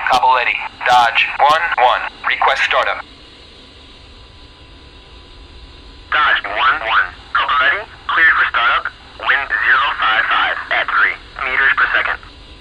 Capoletti, Dodge 1-1. Request startup. Dodge 1-1. Capoletti, cleared for startup. Wind 055 at 3 meters per second.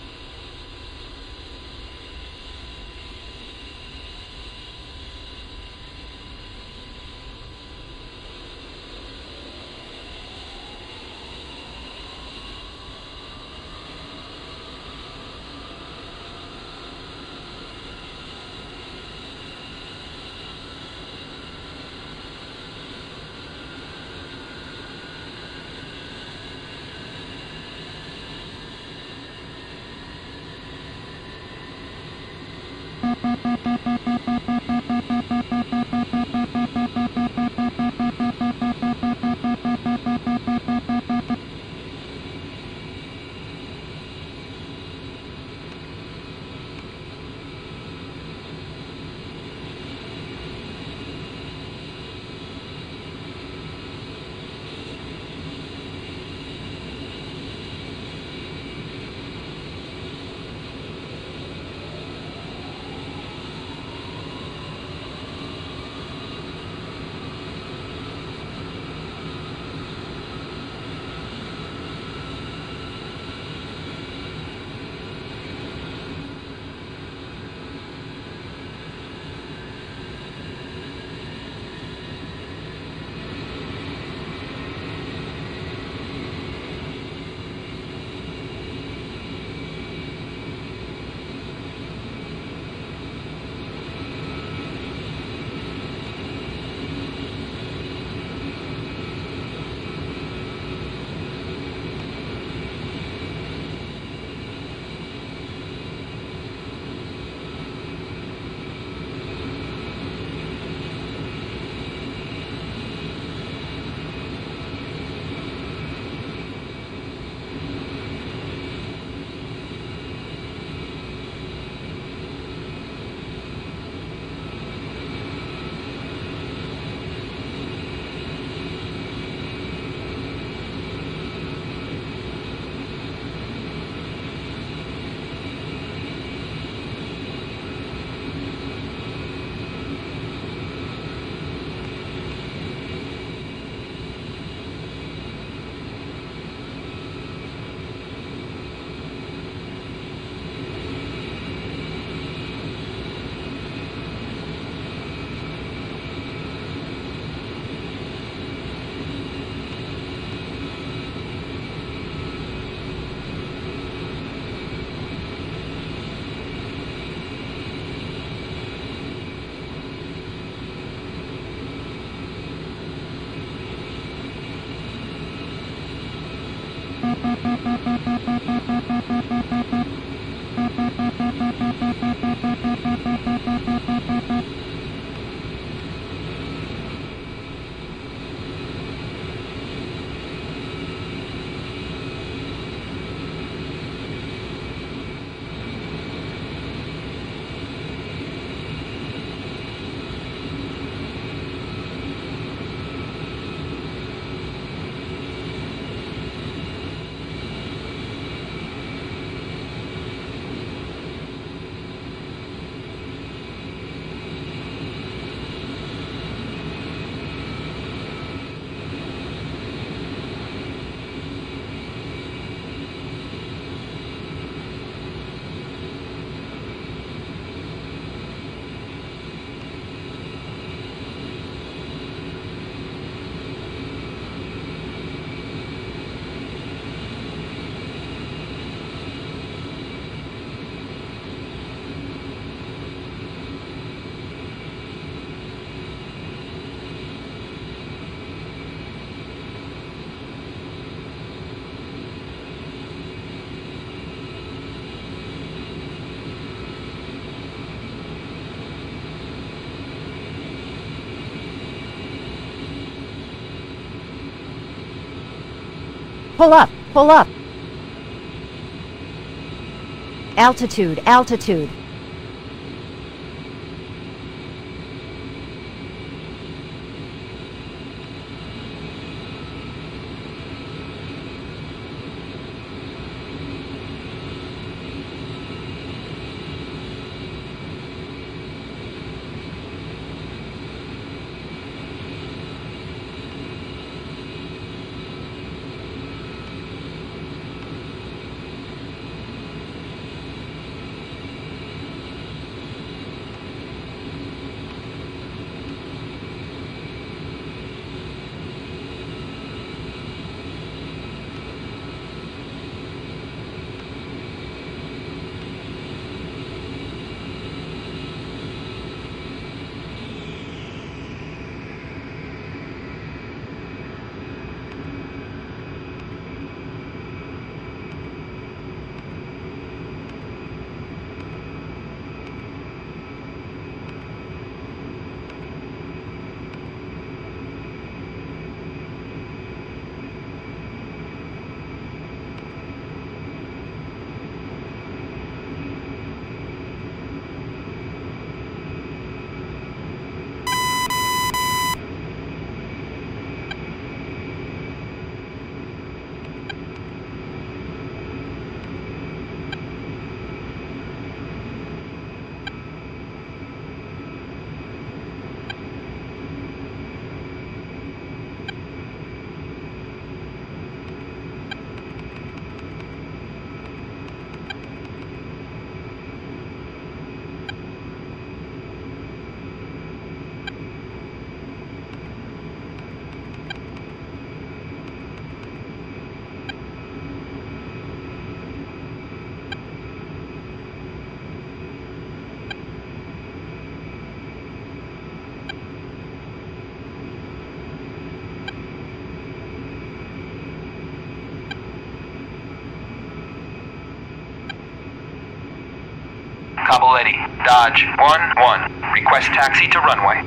Pull up, pull up. Altitude, altitude. Caballetti, Dodge 1-1. Request taxi to runway.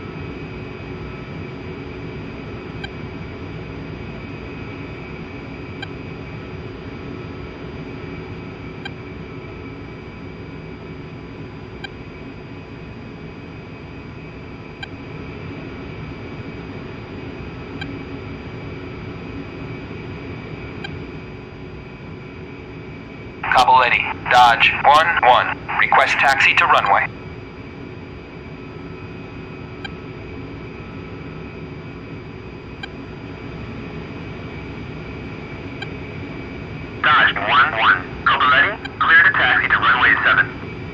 Caballetti, Dodge 1-1. Request taxi to runway. Dodge 1-1. Caballetti, clear to taxi to runway 7.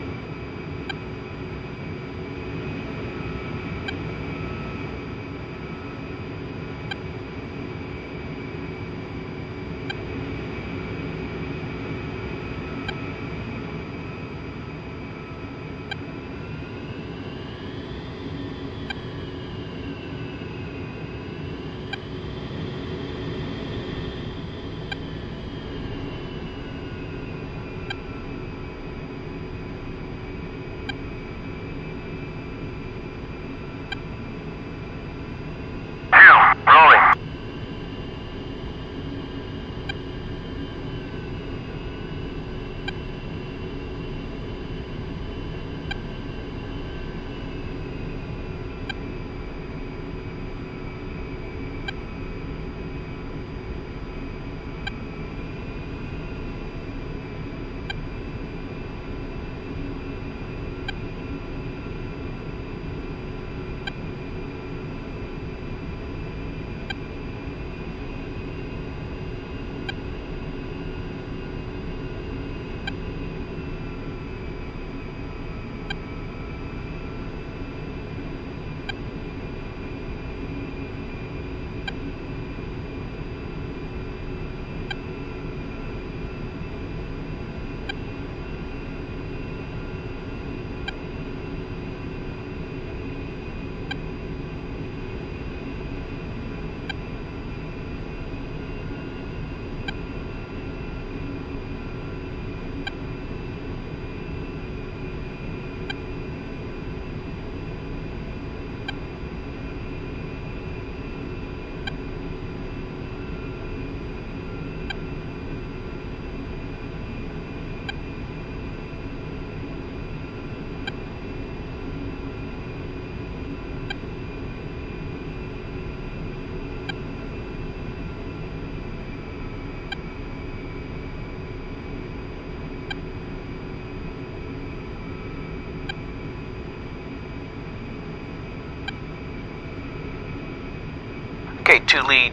Okay, 2 lead,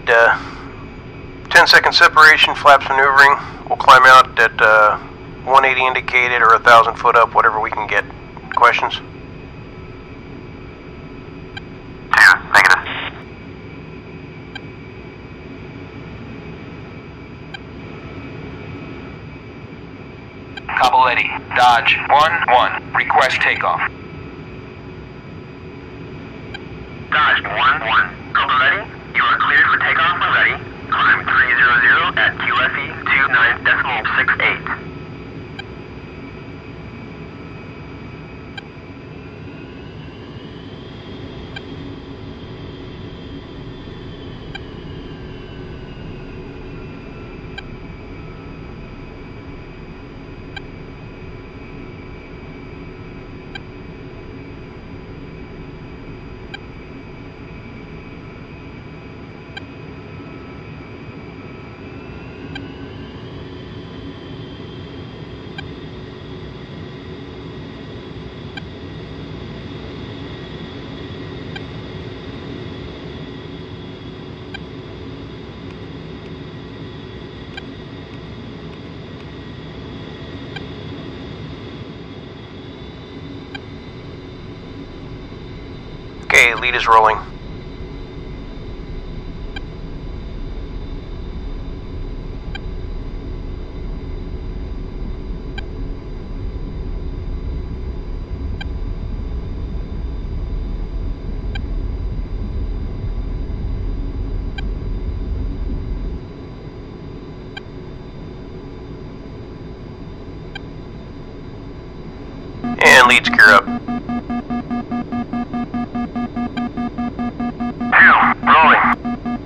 10-second separation, flaps maneuvering. We'll climb out at 180 indicated or 1,000 foot up, whatever we can get. Questions? 2, negative. Caballetti, Dodge 1-1. Request takeoff. Dodge 1-1. Caballetti, you are cleared for takeoff when ready. Climb 300 at QFE 29.68. Okay, lead is rolling. 10 leads, gear up. 2, rolling.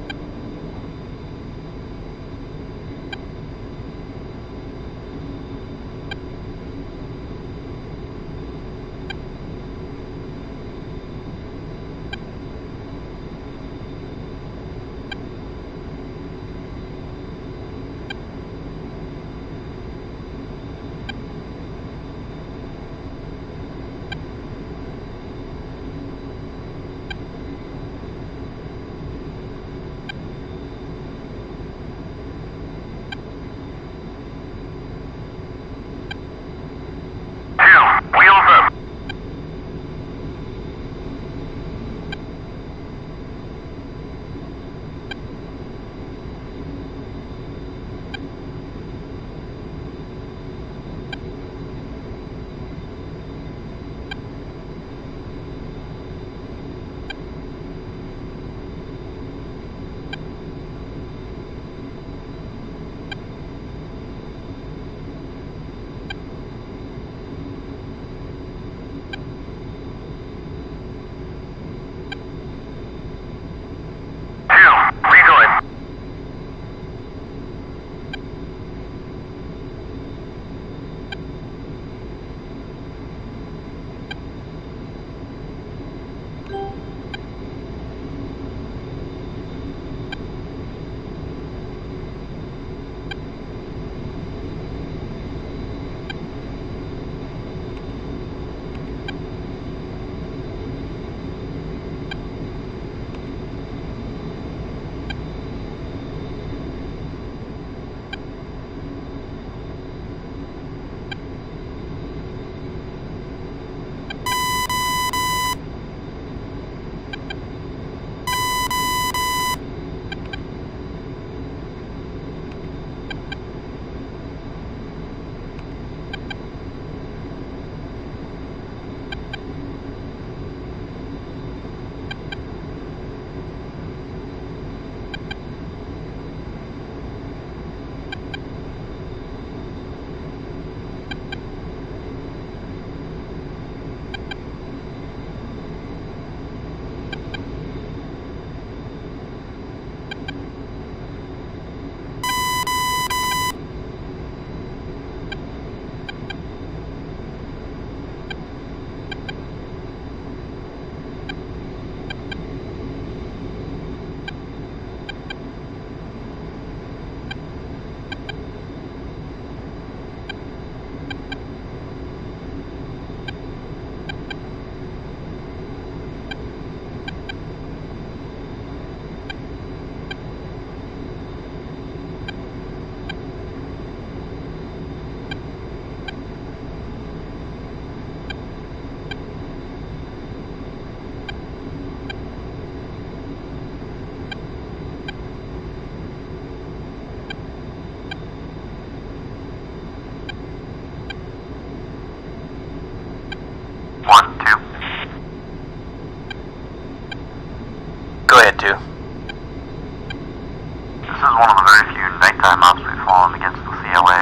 Go ahead, 2. This is one of the very few nighttime ops we've fallen against the CLA.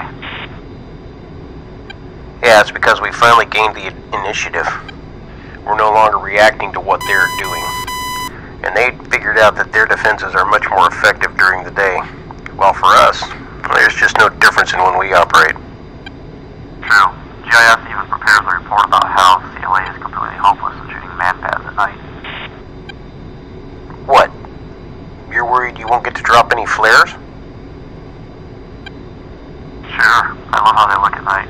Yeah, it's because we finally gained the initiative. We're no longer reacting to what they're doing. And they figured out that their defenses are much more effective during the day. While for us, there's just no difference in when we operate. True. GIS even prepares a report about how the CLA is completely hopeless in shooting manpads at night. What? You're worried you won't get to drop any flares? Sure. I love how they look at night.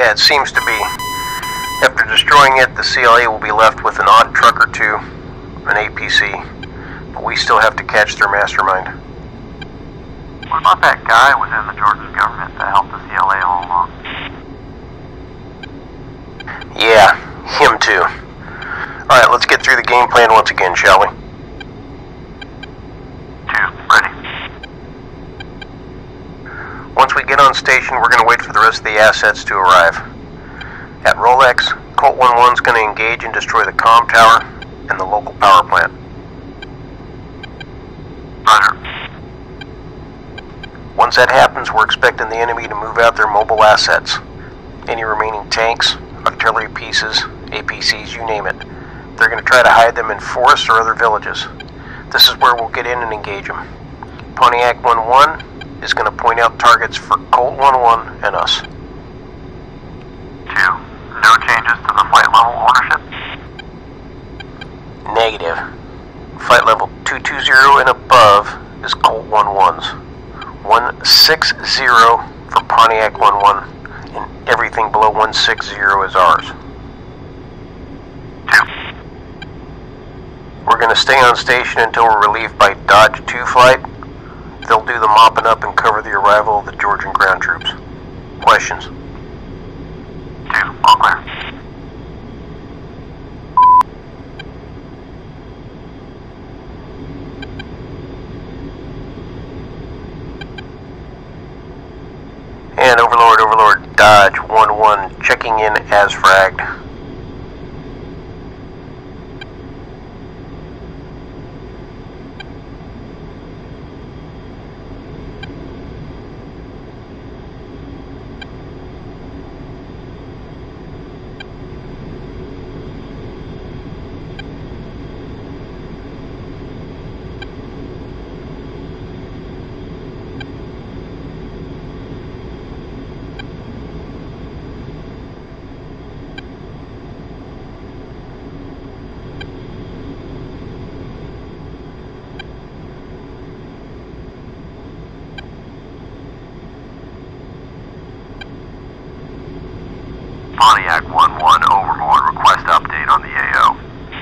Yeah, it seems to be. After destroying it, the CLA will be left with an odd truck or two, an APC, but we still have to catch their mastermind. What about that guy within the Georgian government that helped the CLA all along? Yeah, him too. Alright, let's get through the game plan once again, shall we? 2, ready. Once we get on station, we're going to wait for the rest of the assets to arrive. At Rolex, Colt 11's going to engage and destroy the comm tower and the local power plant. Roger. Once that happens, we're expecting the enemy to move out their mobile assets. Any remaining tanks, artillery pieces, APCs, you name it. They're going to try to hide them in forests or other villages. This is where we'll get in and engage them. Pontiac 1-1 is going to point out targets for Colt 1-1 and us. 2, no changes to the flight level ownership? Negative. Flight level 220 and above is Colt 1-1's. 160 for Pontiac 1-1, and everything below 160 is ours. 2. We're going to stay on station until we're relieved by Dodge 2 flight. They'll do the mopping up and cover the arrival of the Georgian ground troops. Questions? 2, all clear. And Overlord, Dodge 1-1 checking in as fragged. Pontiac 1-1, Overlord, request update on the AO.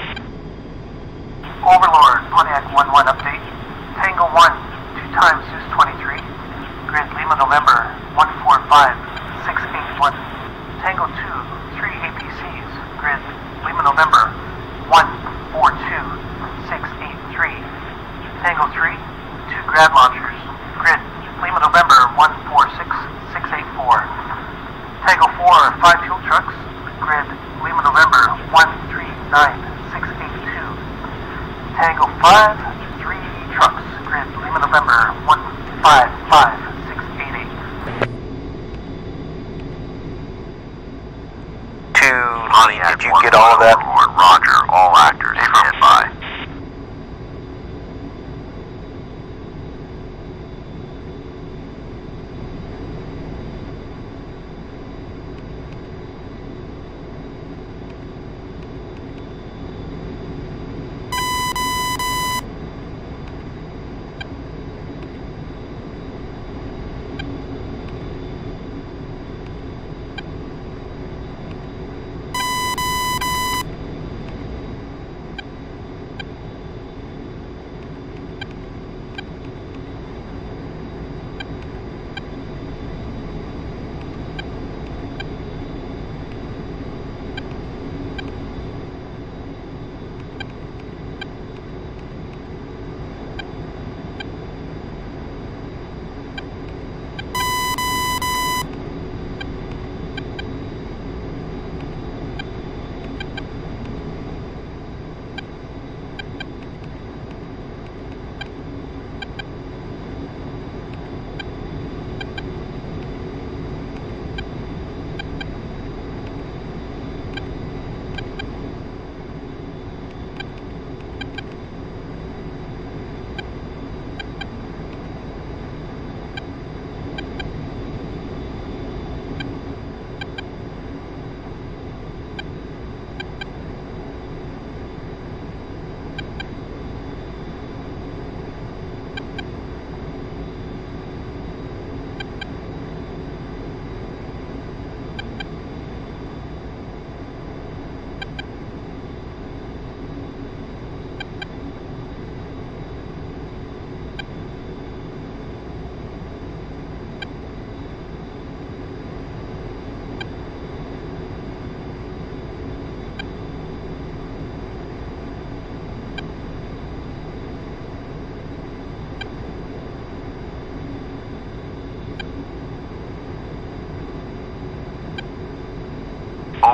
Overlord, Pontiac 1-1 update. Tango 1, 2 times Zeus 23. Grid Lima November 145681. Tango 2, 3 APCs. Grid Lima November 142683. Tango 3, 2 grad launchers. Grid Lima November 146684. Tango 4, 5 fuel trucks. Grid Lima November 139682. Tango 5, 3 trucks. Grid Lima November 155688. 2, did you get all of that? Overlord, roger, all actors stand by.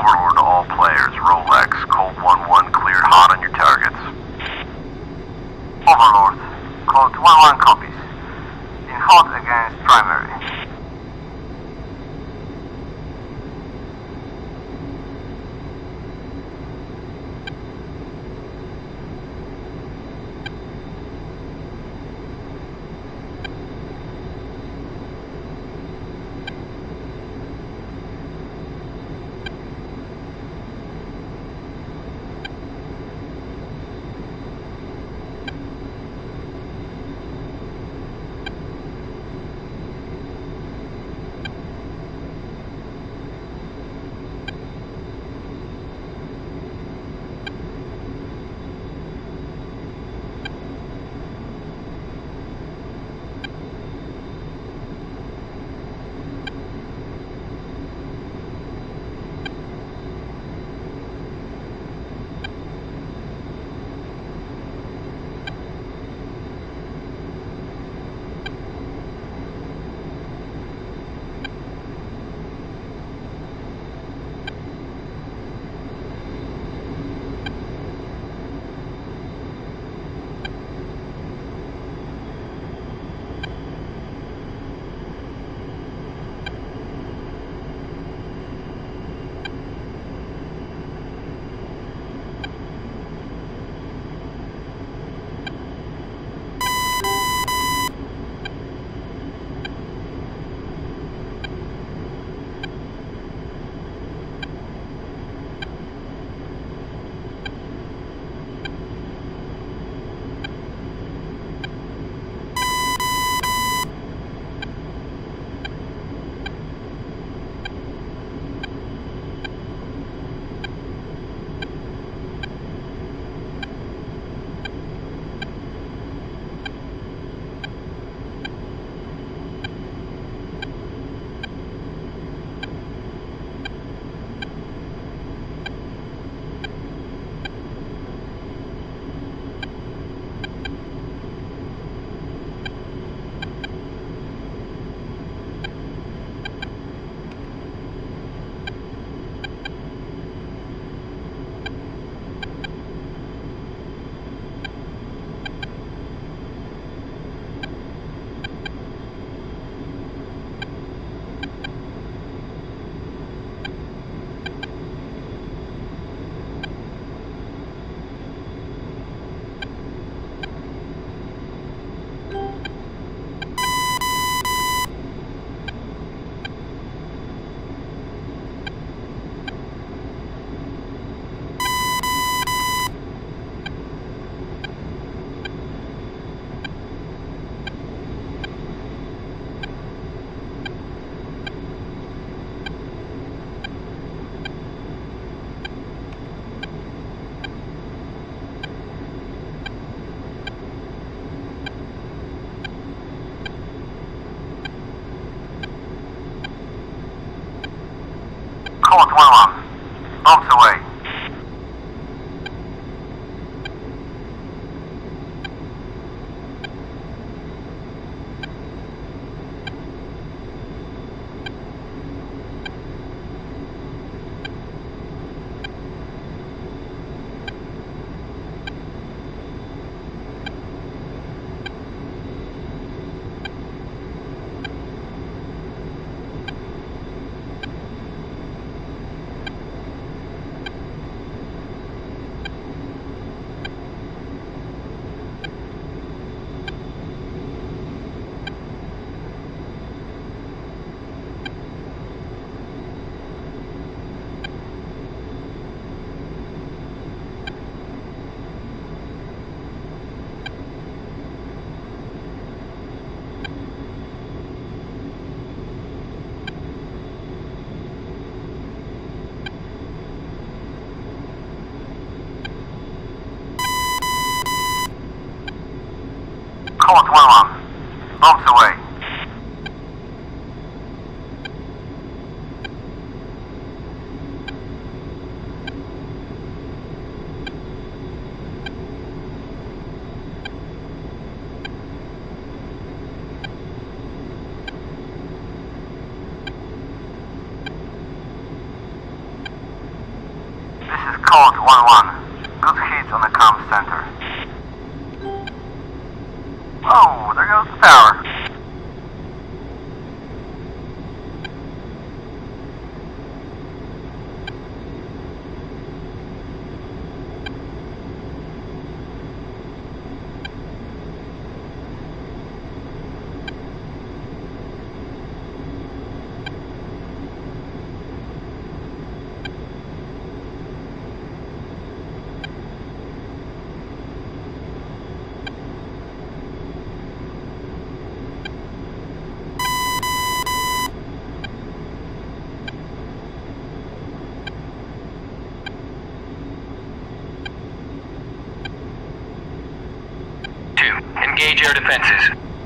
Overlord to all players. Rolex, Colt 1-1 cleared hot on your targets. Overlord. Colt 1-1 copies. In hot against primary. Colt 1-1. Bumps away. Colt 1-1. Bumps away. Code 1-1. Good hits on the comm center. Oh, there goes the power. Engage air defenses.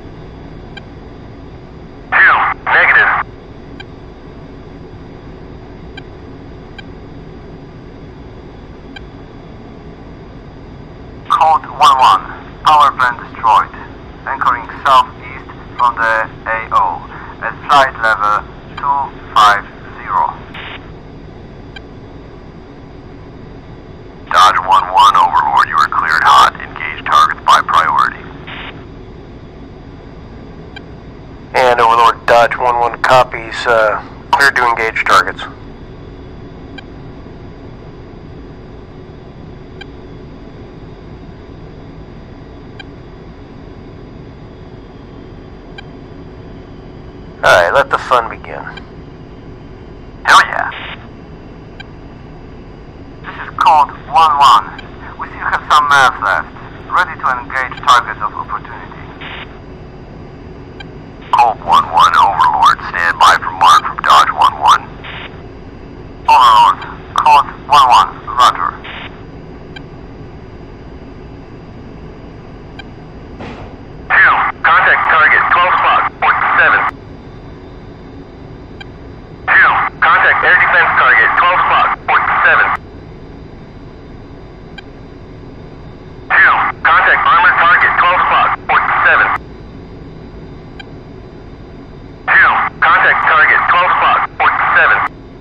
2, negative. Code 1-1. Power plant destroyed. Anchoring southeast from the AO at flight level 250. Dodge 1-1, Overlord, you are cleared hot. Engage targets by priority. And Overlord Dodge 1-1 copies, cleared to engage targets. Alright, let the fun begin. Hell yeah. This is Code 1-1. We still have some mass left. Ready to engage targets of opportunity. Colt 1-1, Overlord, stand by for mark from Dodge 1-1. Overlord. Code 1-1. Roger. Contact target, 12 o'clock, point 7. 2, contact air defense target, 12 o'clock, point 7. 2, contact armored target, 12 o'clock, point 7. 2, contact target, 12 o'clock, point 7.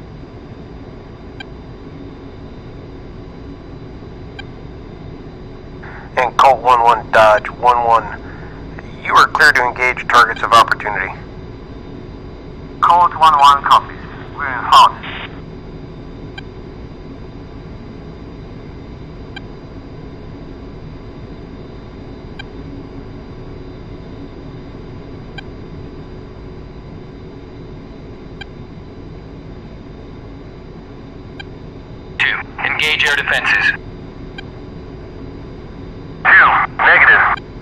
And Colt 1-1 Dodge 1-1, you are cleared to engage targets of opportunity. Code 1-1 copies. We're in hot. Engage air defenses. 2, negative.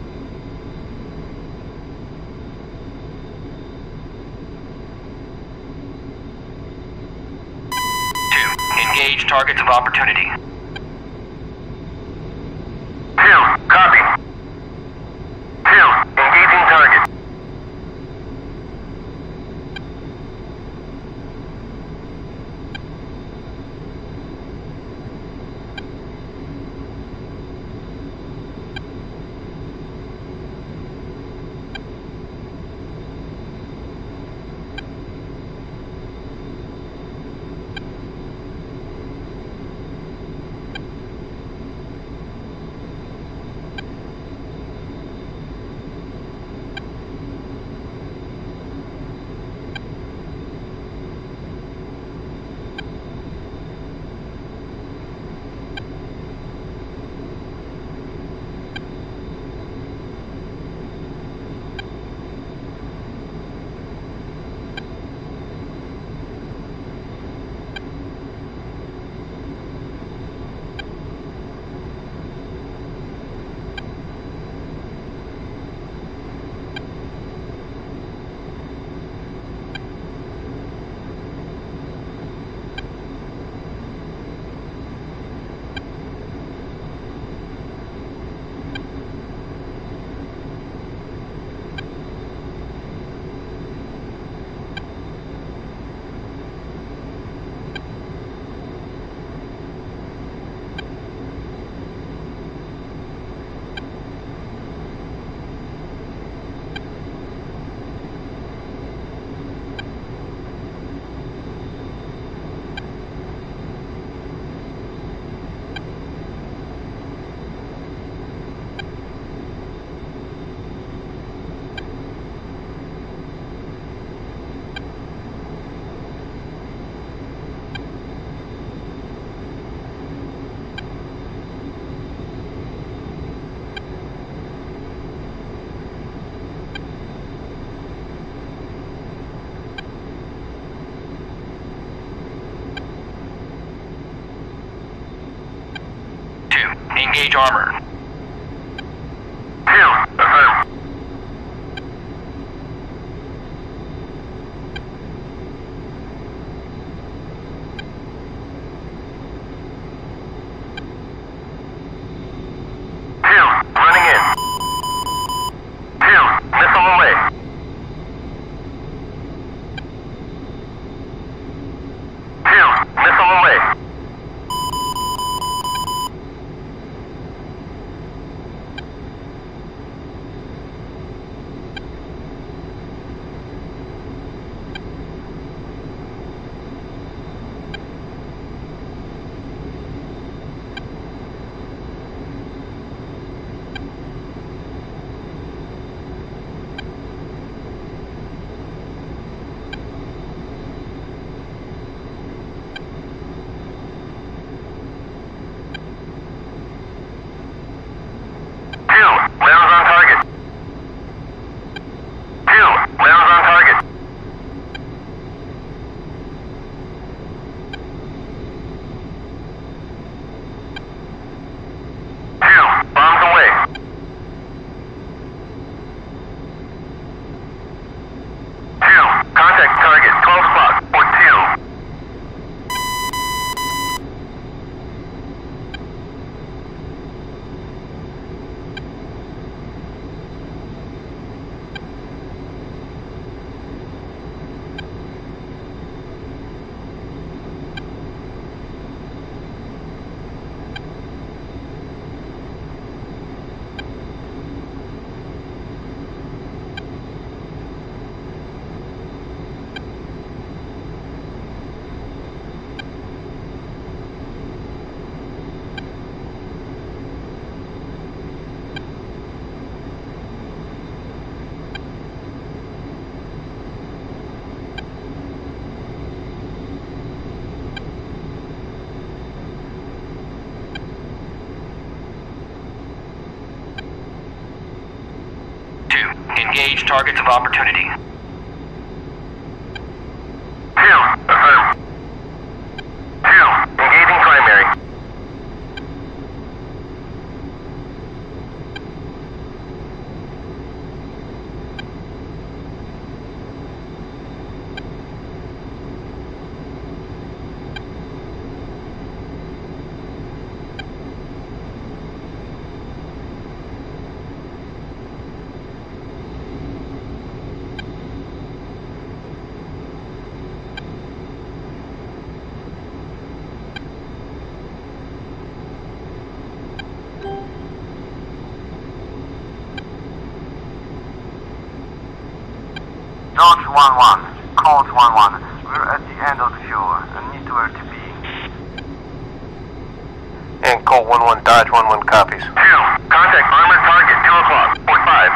Engage targets of opportunity. 2, copy. 2, engaging target. engage armor. 2, affirm. Engage targets of opportunity. 2, affirm. 2, engaging primary. Dodge 1-1, Colt 1-1. We're at the end of the fuel and need to where to be. And Colt 1-1 Dodge 1-1 copies. 2, contact armored target 2 o'clock, port 5.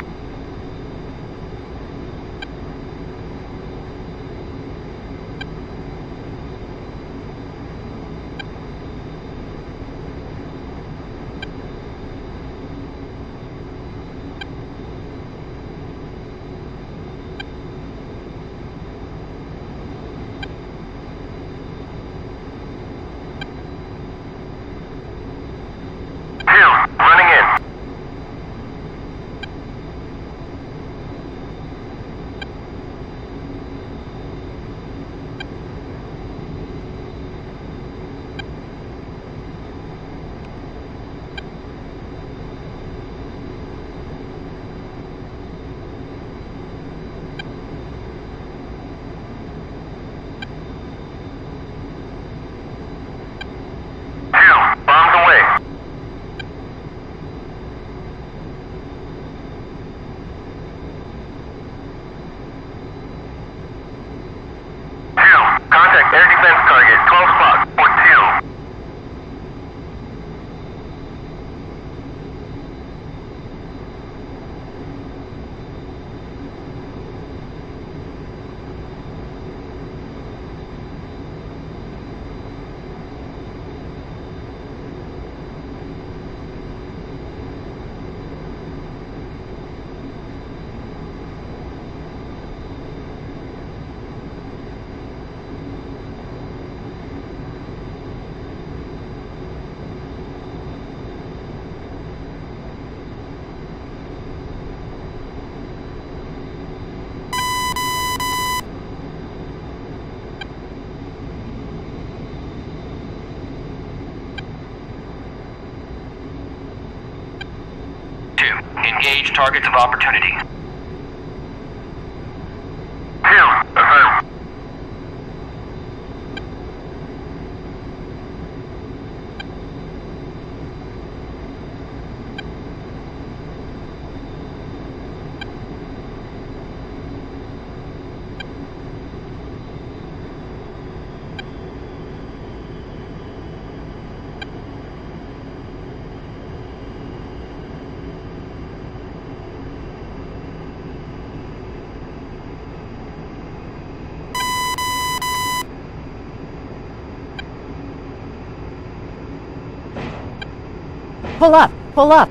Engage targets of opportunity. 2, affirm. Pull up, pull up.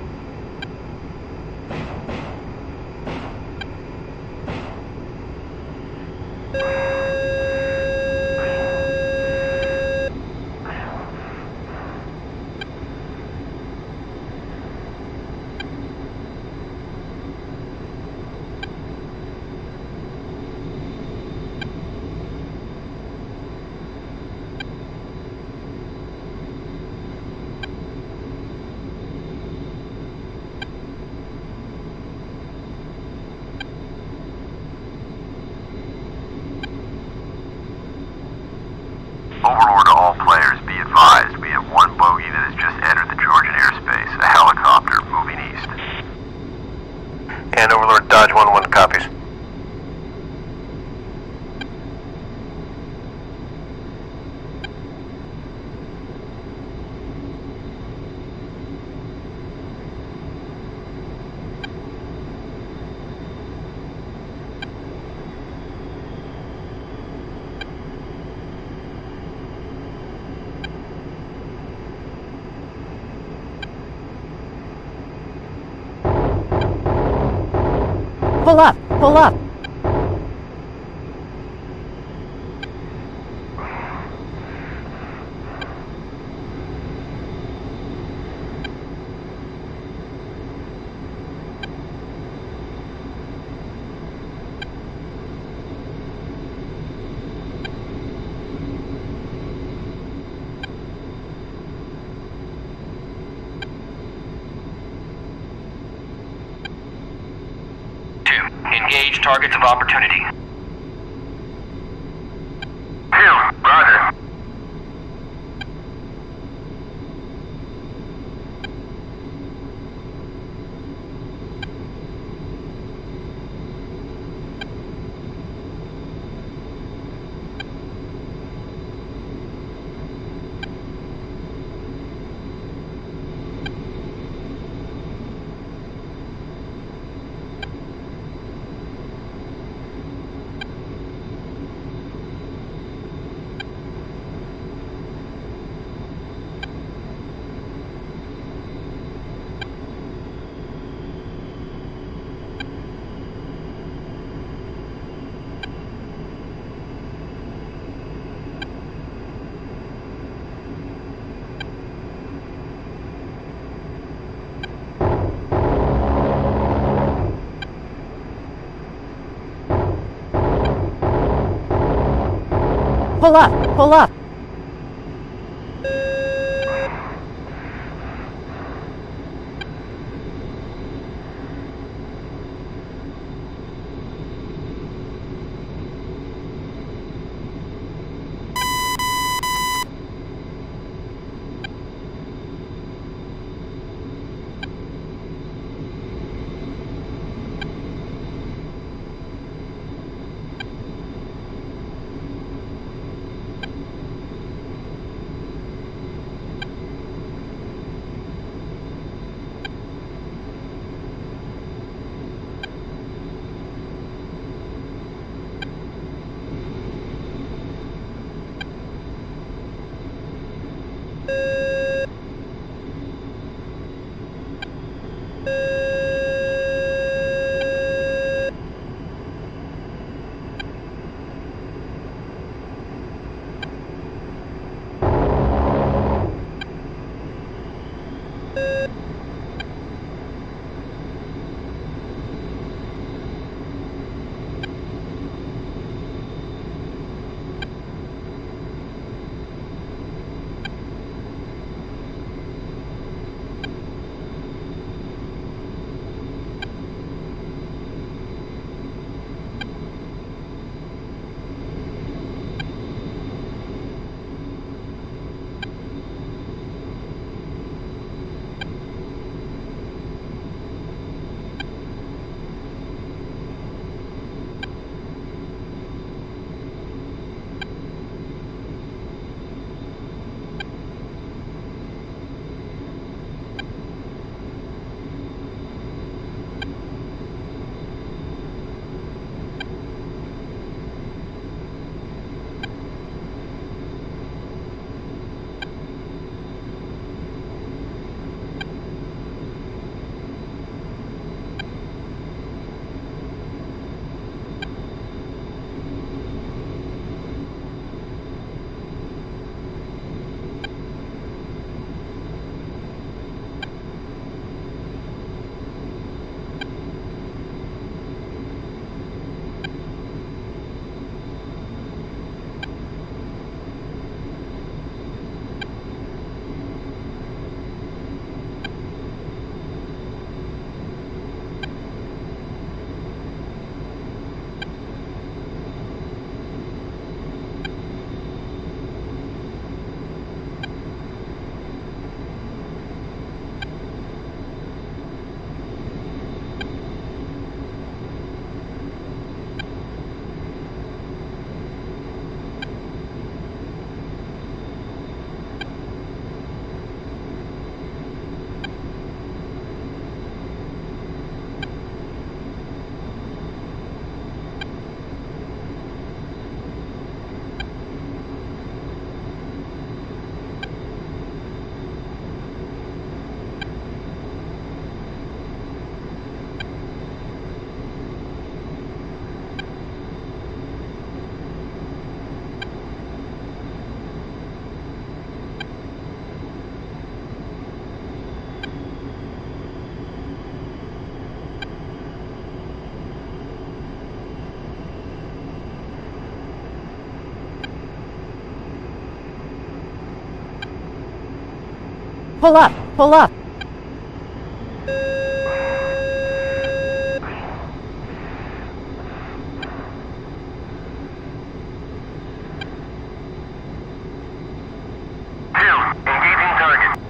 Overlord to all players, be advised, we have one bogey that has just entered the Georgian airspace, a helicopter moving east. And Overlord Dodge 1-1 copies. Pull up, pull up. Engage targets of opportunity. 2, roger. Pull up, pull up. Pull up! Pull up! Engaging target.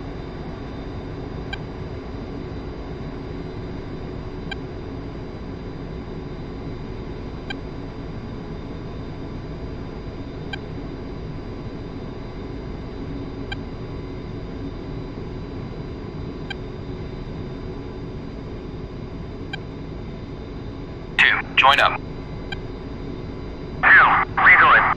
Join up. 2, rejoin.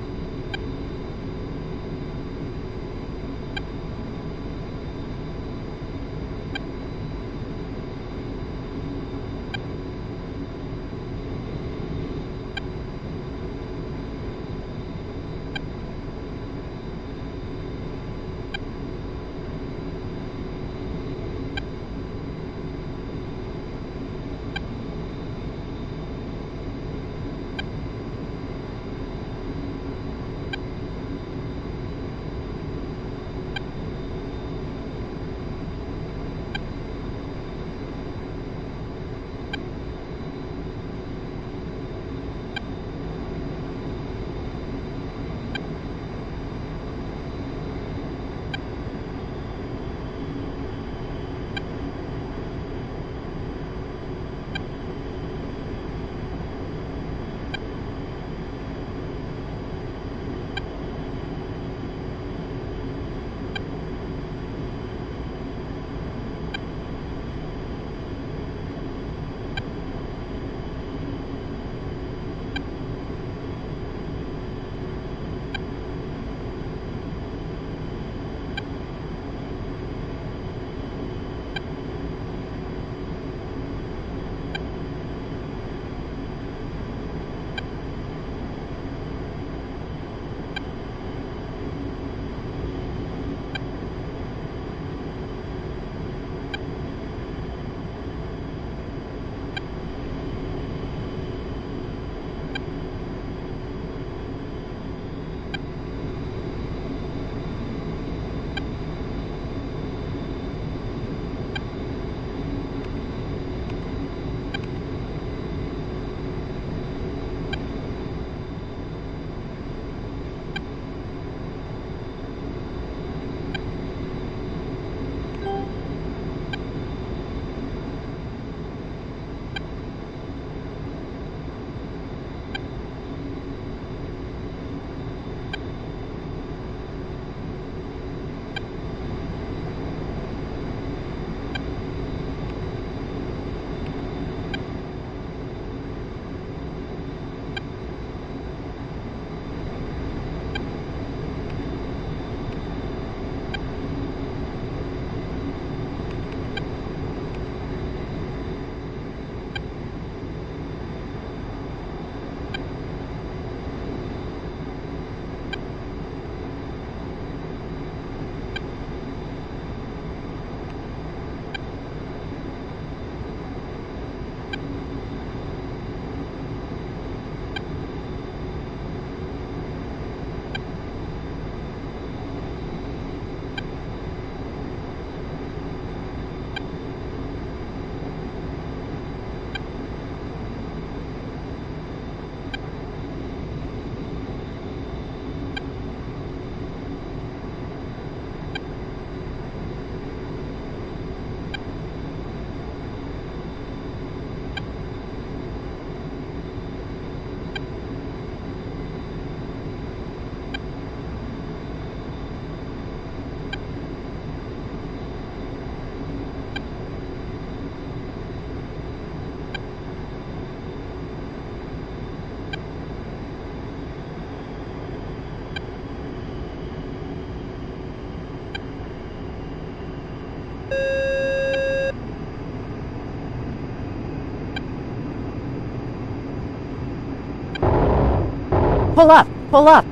Pull up! Pull up!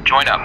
Join up.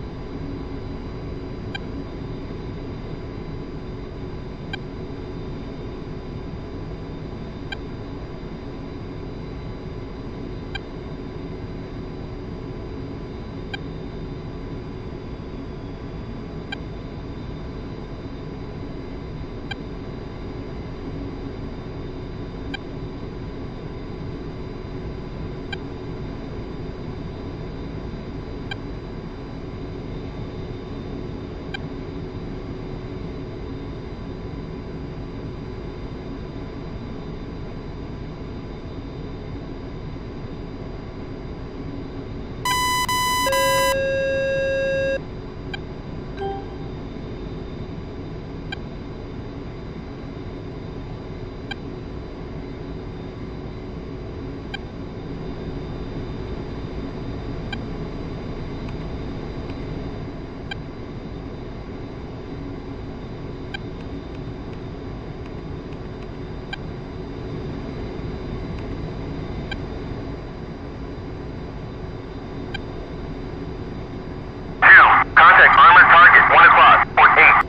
Contact armored target, 1 o'clock, port 8.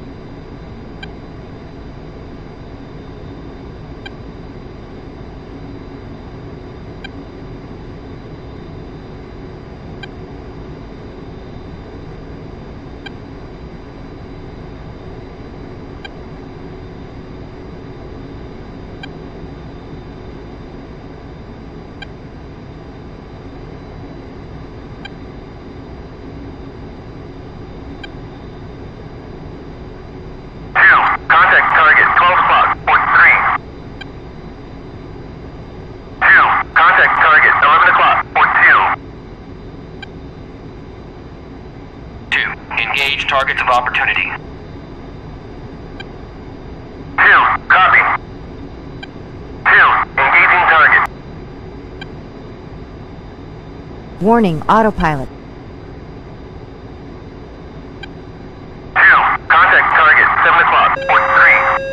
Contact target, 12 o'clock, port 3. 2. Contact target, 11 o'clock, port 2. 2. Engage targets of opportunity. 2. Copy. 2. Engaging target. Warning, autopilot. 2. Contact target, 7 o'clock, port 3.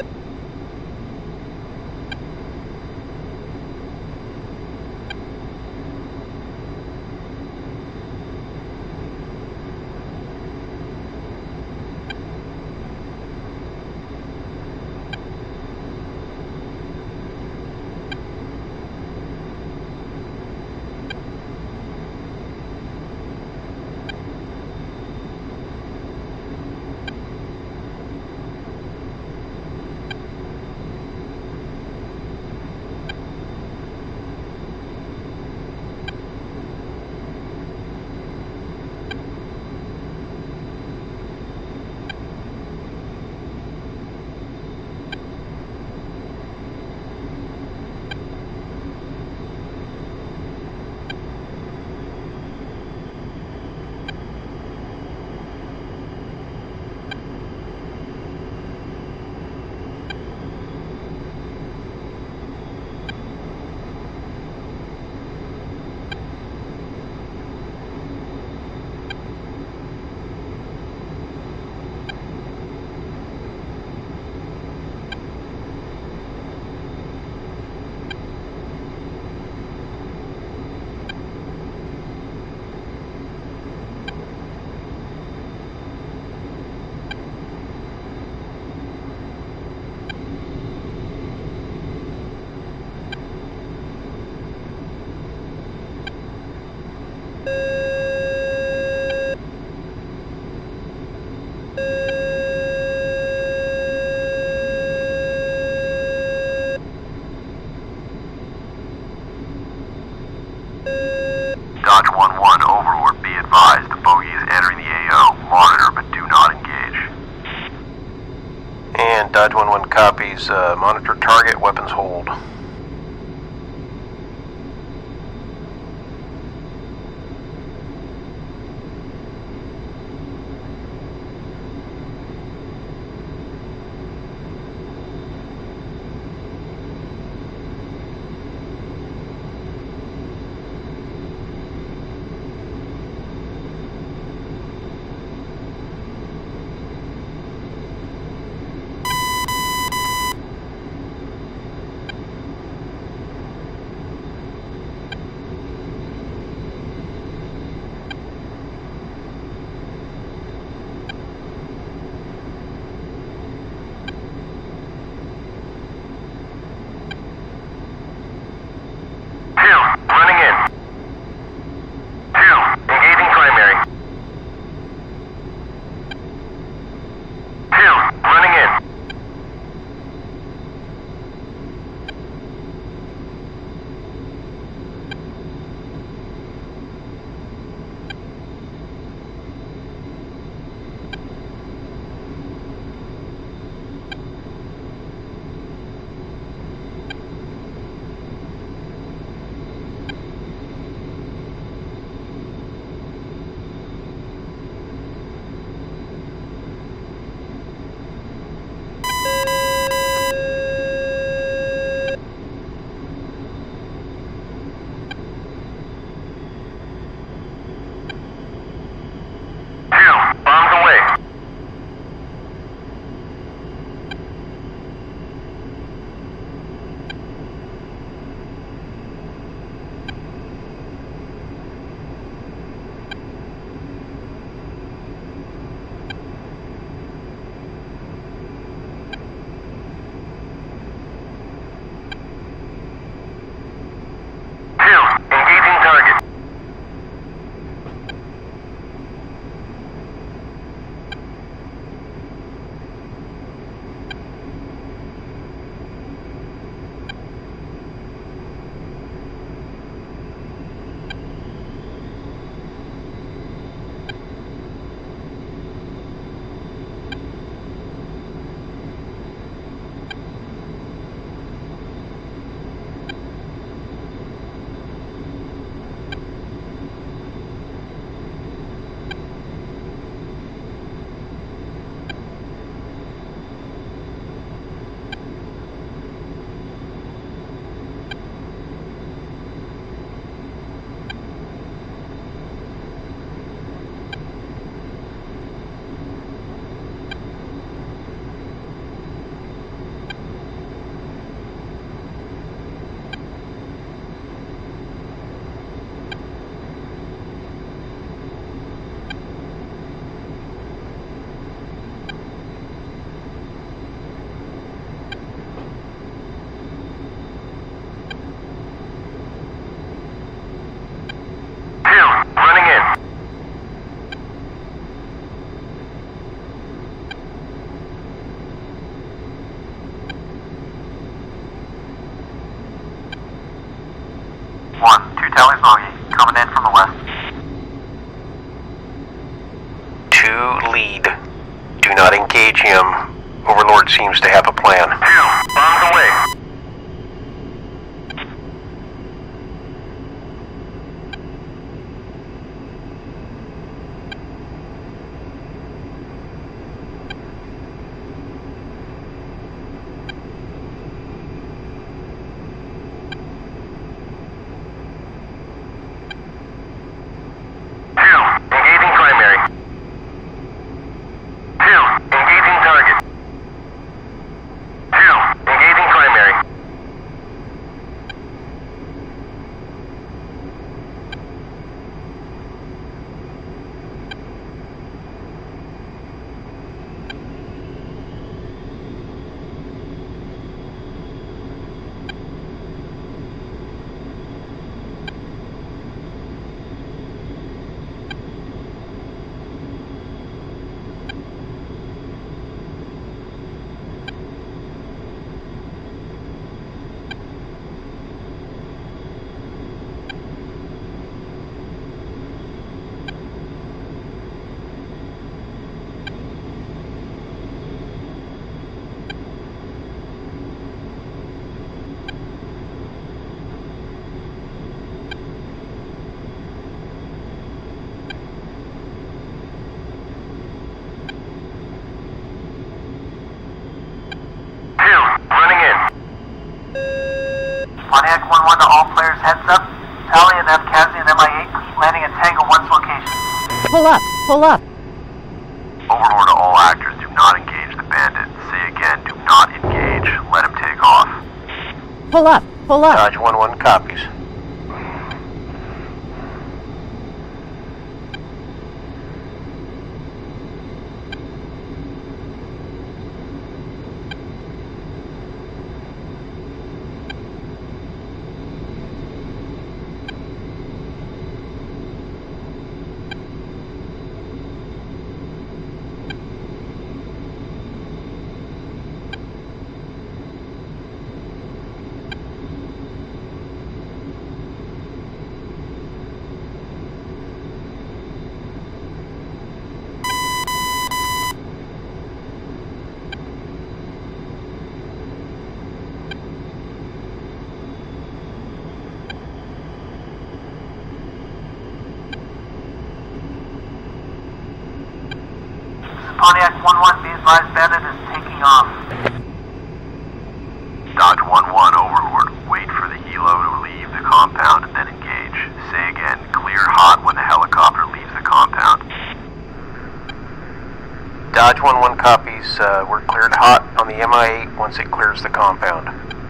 Dodge 1-1, Overlord, be advised. The bogey is entering the AO. Monitor, but do not engage. And Dodge 1-1 copies, monitor target, weapons hold. engage him. Overlord seems to have a plan. 2, bombs away. Pontiac 1-1 to all players, heads up. Tally and Abkhazi and MI8 landing at Tango 1's location. Pull up, pull up. Overlord to all actors, do not engage the bandit. Say again, do not engage. Let him take off. Pull up, pull up. Dodge 1-1 copies. Pontiac 1-1, be advised, bandit is taking off. Dodge 1-1, Overlord. Wait for the helo to leave the compound and then engage. Say again, clear hot when the helicopter leaves the compound. Dodge 1-1 copies. We're cleared hot on the MI8 once it clears the compound.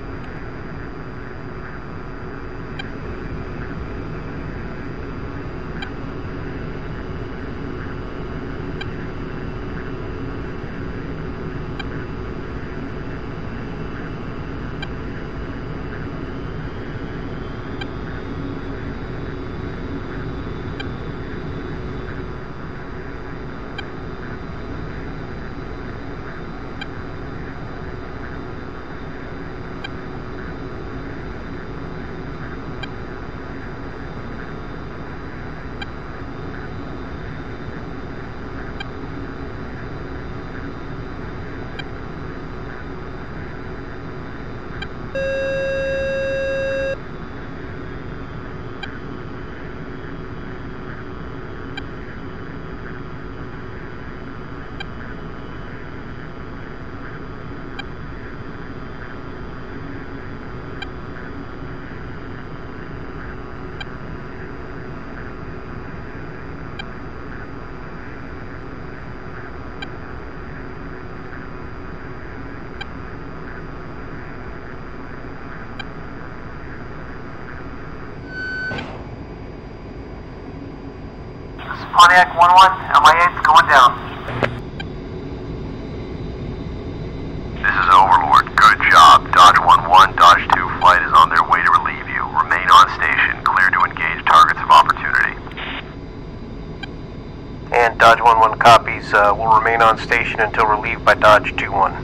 Pontiac 1-1, MI8's going down. This is Overlord. Good job. Dodge 1-1, Dodge 2 flight is on their way to relieve you. Remain on station. Clear to engage targets of opportunity. And Dodge 1-1 copies. Will remain on station until relieved by Dodge 2-1.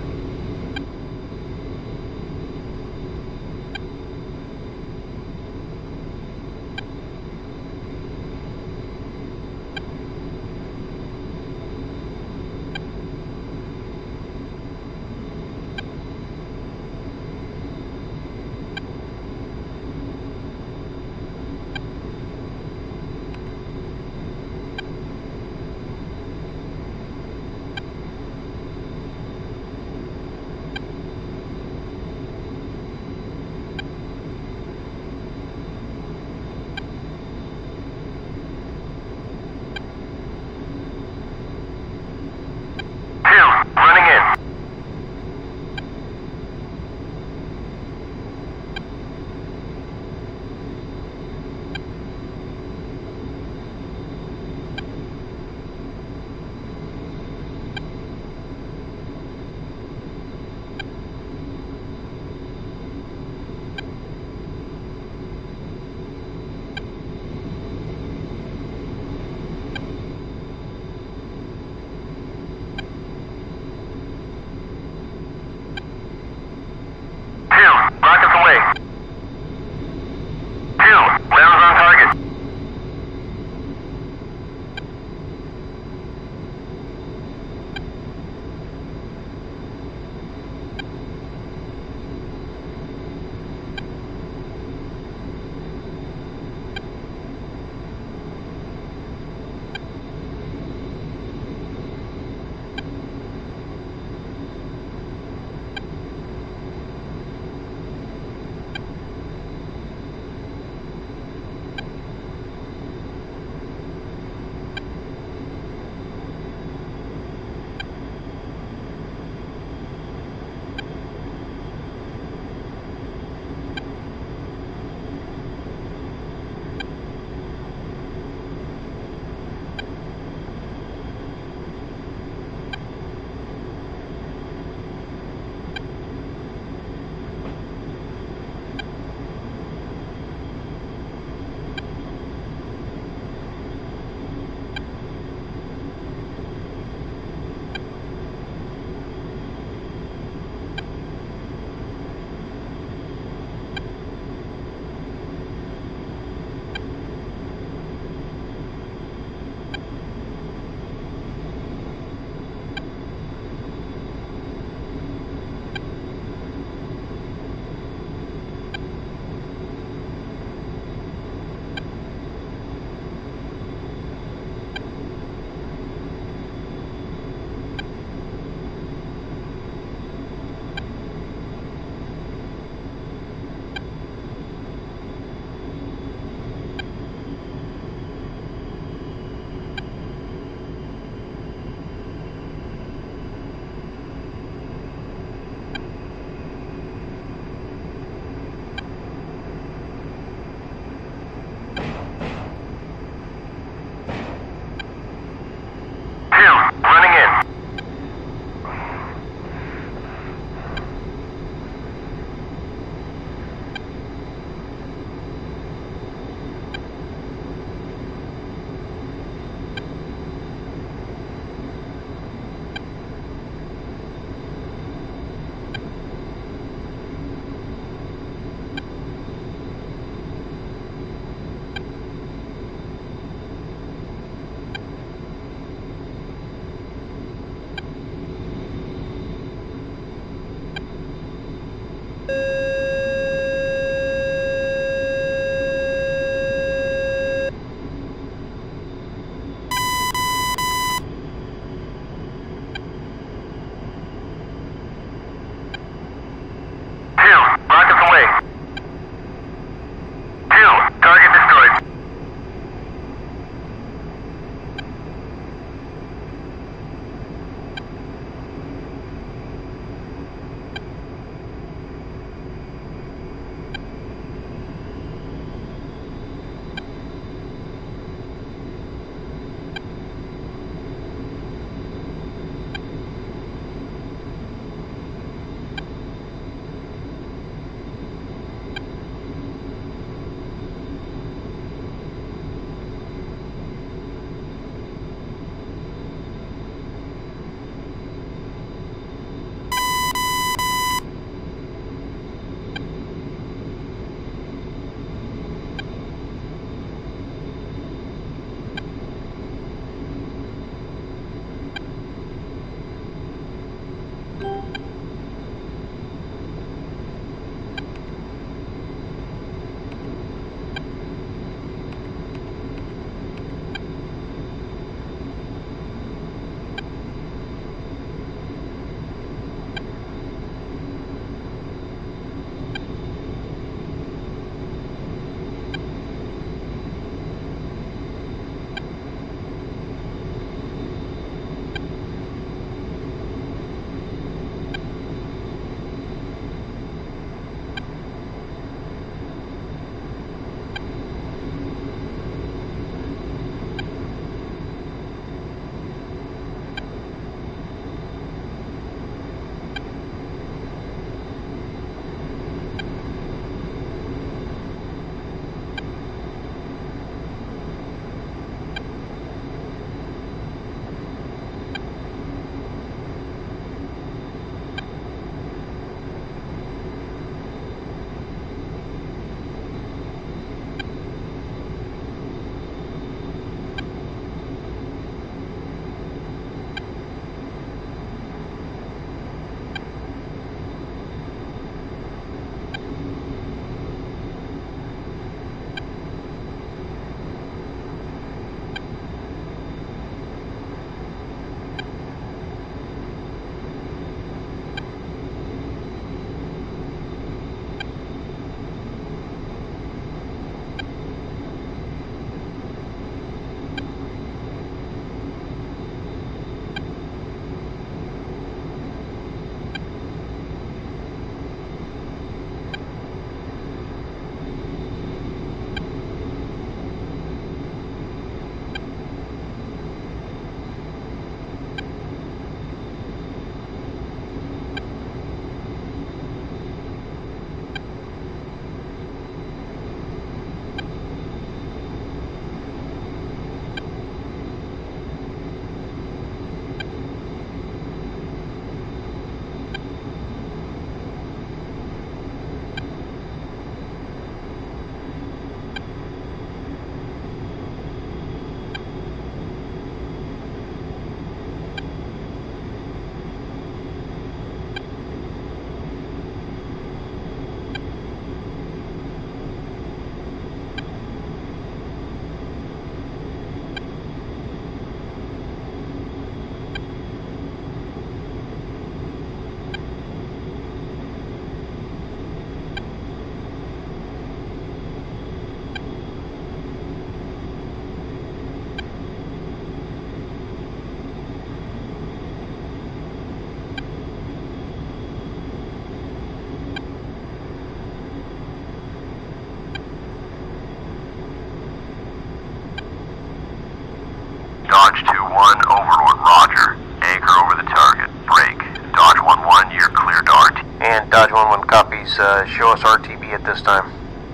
Dodge 2-1, Overlord Roger. Anchor over the target. Break. Dodge 1-1, you're clear to RT. And Dodge 1-1 copies. Show us RTB at this time.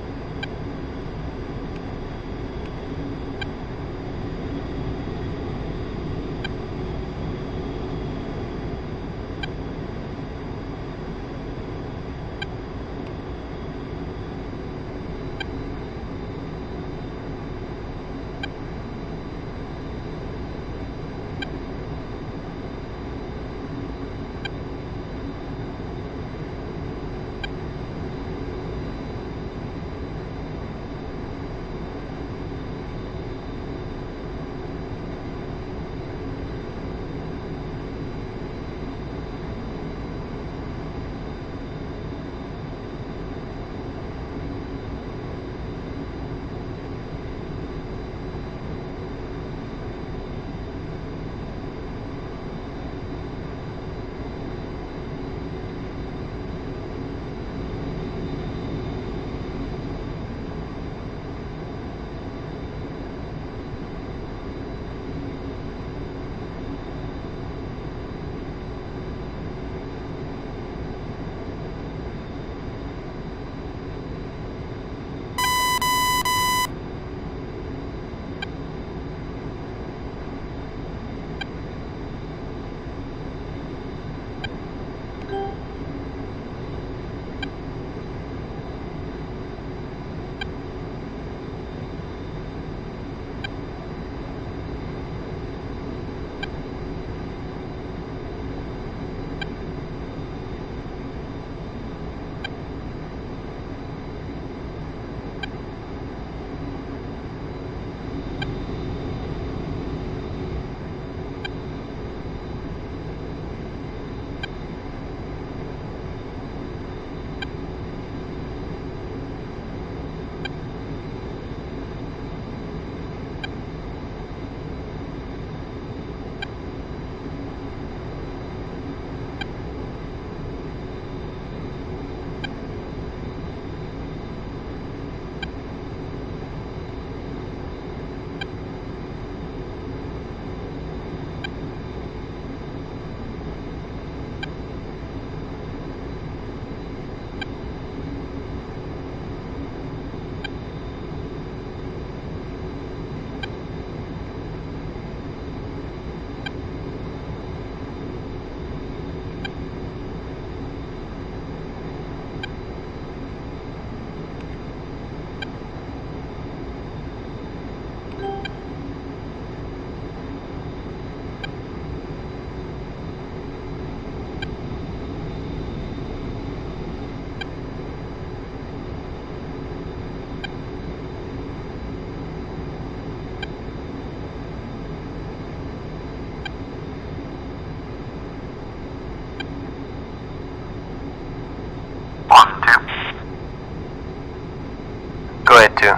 Go ahead, too.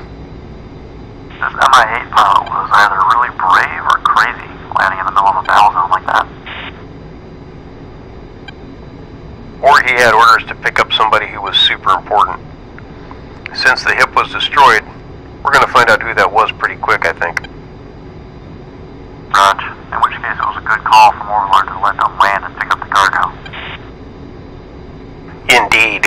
This MI-8 pilot was either really brave or crazy, landing in the middle of a battle zone like that. Or he had orders to pick up somebody who was super important. Since the HIP was destroyed, we're going to find out who that was pretty quick, I think. Roger. In which case it was a good call from Overlord to let them land and pick up the cargo. Indeed.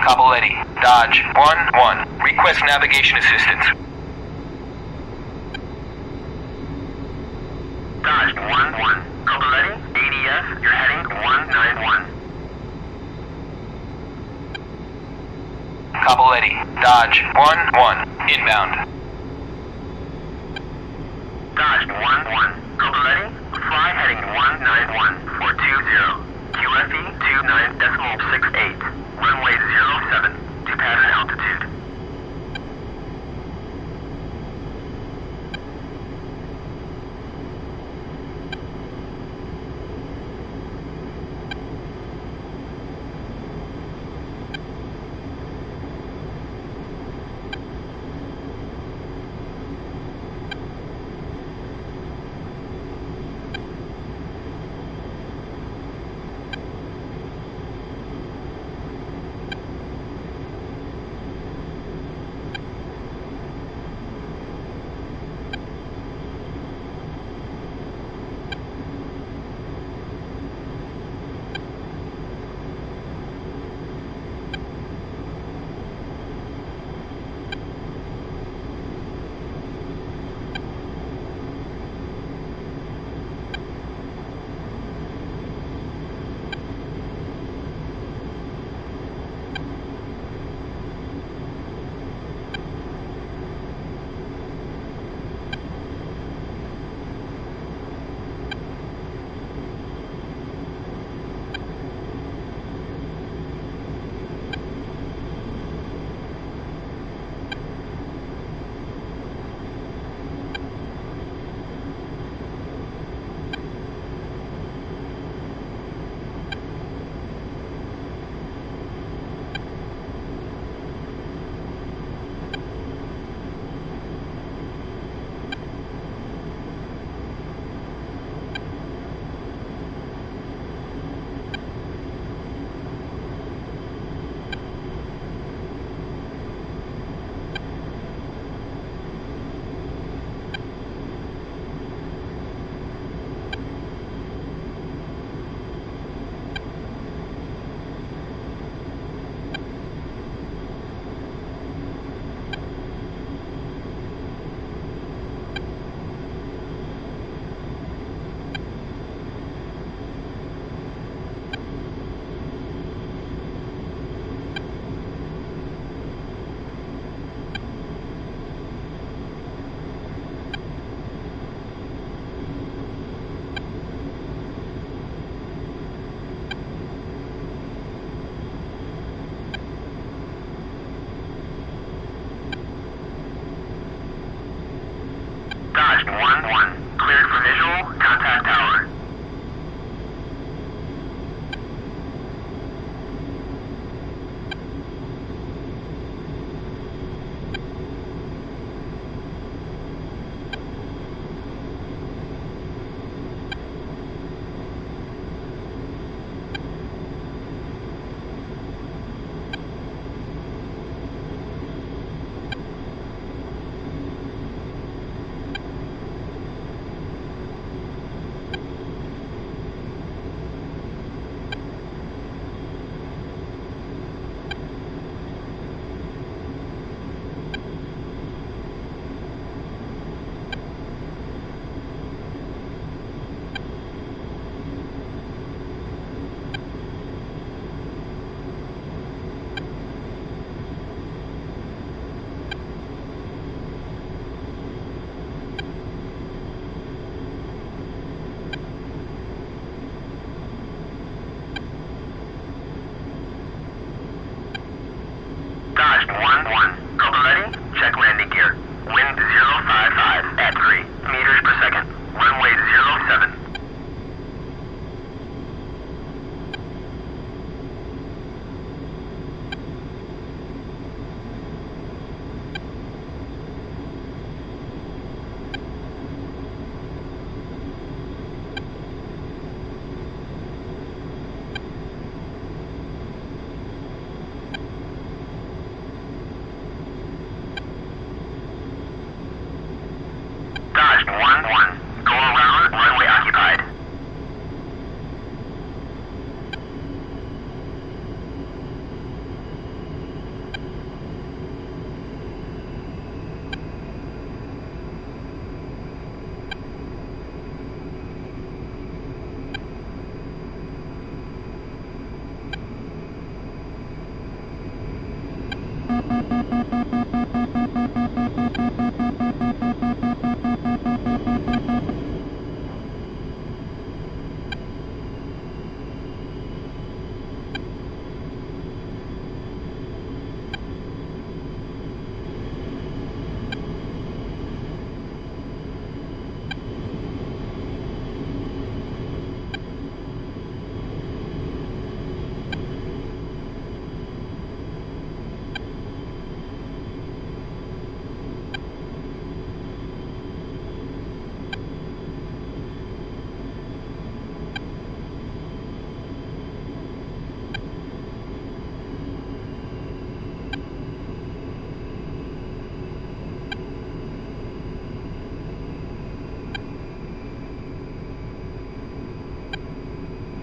Capoletti, Dodge 1-1. Request navigation assistance. Dodge 1-1. Capoletti, ADS, you're heading 191. Capoletti, Dodge 1-1. Inbound. Dodge 1-1. Capoletti, fly heading 191 for 20. QFE 29.68. Runway 07 to pattern altitude.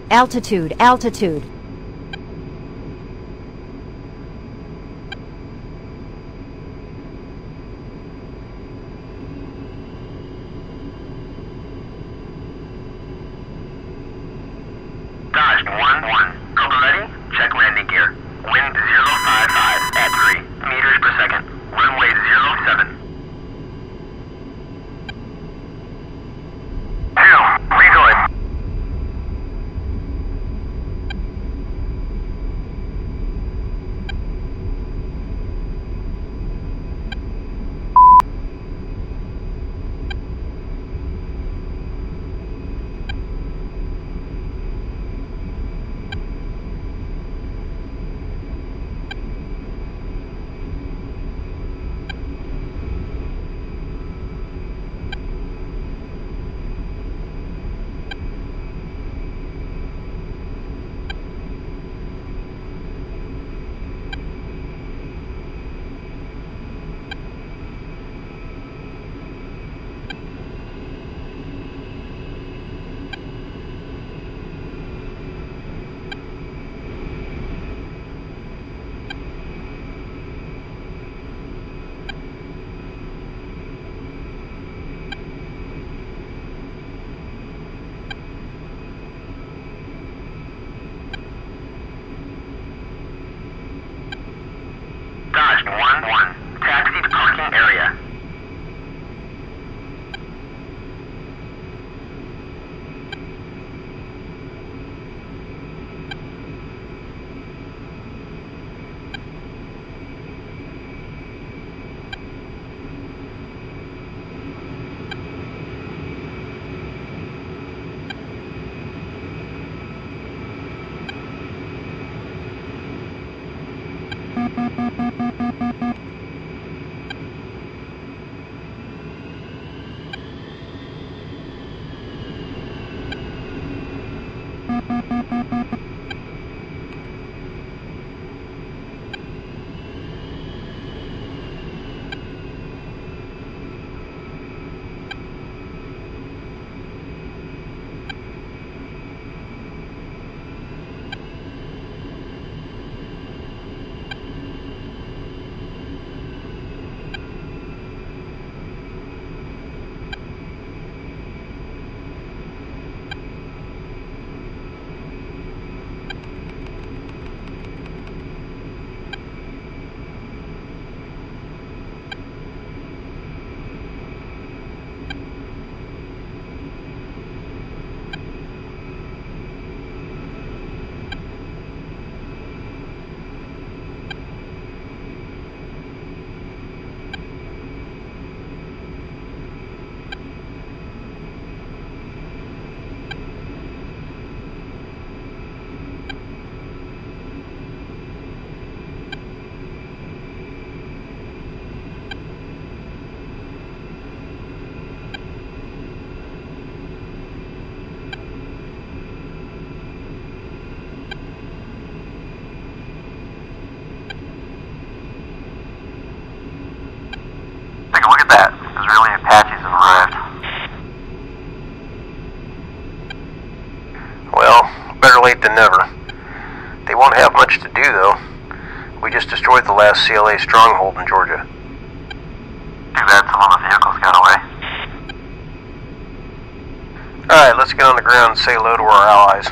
Altitude, altitude. Dodge 1-1. Cobra ready? Check landing gear. Wind 055 at 3 meters per second. Runway 07. 2, rejoin. Dodge 1-1. Taxi to parking area. Take a look at that. Israeli Apaches have arrived. Well, better late than never. They won't have much to do, though. We just destroyed the last CLA stronghold in Georgia. Too bad some of the vehicles got away. Alright, let's get on the ground and say hello to our allies.